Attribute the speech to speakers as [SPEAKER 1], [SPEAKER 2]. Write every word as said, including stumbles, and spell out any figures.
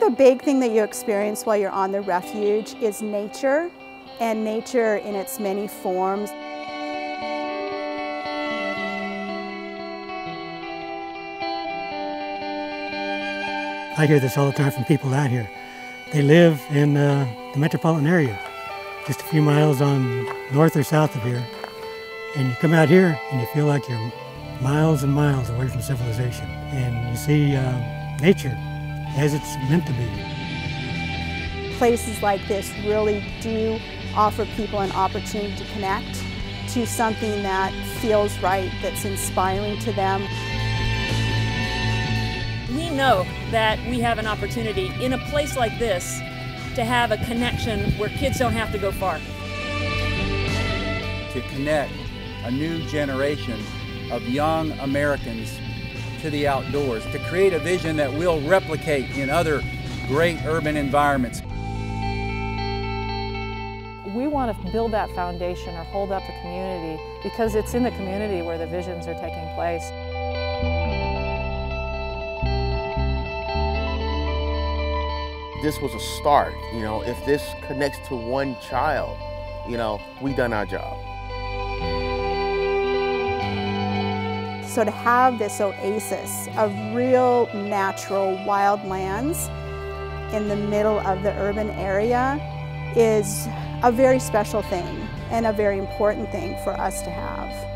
[SPEAKER 1] a big thing that you experience while you're on the refuge is nature, and nature in its many forms.
[SPEAKER 2] I hear this all the time from people out here. They live in uh, the metropolitan area, just a few miles on north or south of here. And you come out here and you feel like you're miles and miles away from civilization. And you see uh, nature as it's meant to be.
[SPEAKER 1] Places like this really do offer people an opportunity to connect to something that feels right, that's inspiring to them.
[SPEAKER 3] We know that we have an opportunity in a place like this to have a connection where kids don't have to go far.
[SPEAKER 4] To connect a new generation of young Americans to the outdoors, to create a vision that we'll replicate in other great urban environments.
[SPEAKER 5] We want to build that foundation or hold up the community because it's in the community where the visions are taking place.
[SPEAKER 6] This was a start, you know, if this connects to one child, you know, we done our job.
[SPEAKER 1] So to have this oasis of real natural wild lands in the middle of the urban area is a very special thing and a very important thing for us to have.